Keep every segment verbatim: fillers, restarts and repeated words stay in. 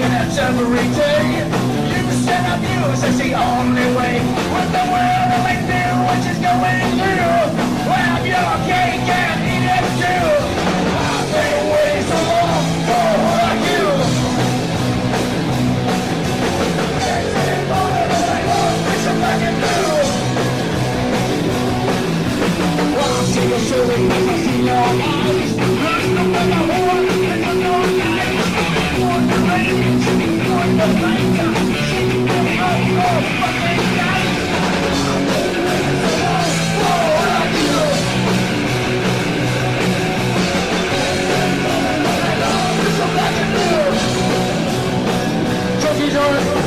minutes every day. Use and abuse is the only way. With the world only knew what is going through. Grab your cake and eat it too. I've been waiting so long for what I do. It's all that I want, it's a fucking blue. I see your shooting, I see your eyes. There's no better one than your eyes. Want the rage, want the fight. Oh, oh, fucking guys. I've been waiting so long for what I do. It's all that I want, it's a fucking blue. Junky's on.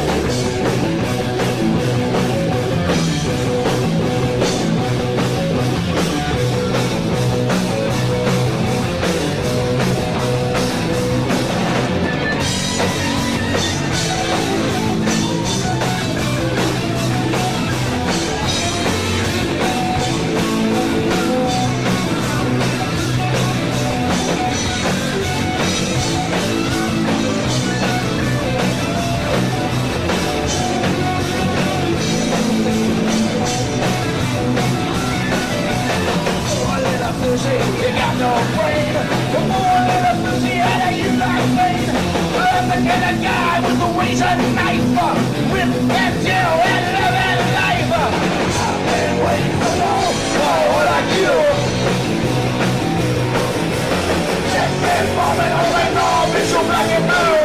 You got no brain. The more little pussy out of you like pain. I'm the kind of guy with the razor knife. With that jail and love and life. I've been waiting for long for what I do. Just been bombing all night long, bitch, so black and blue.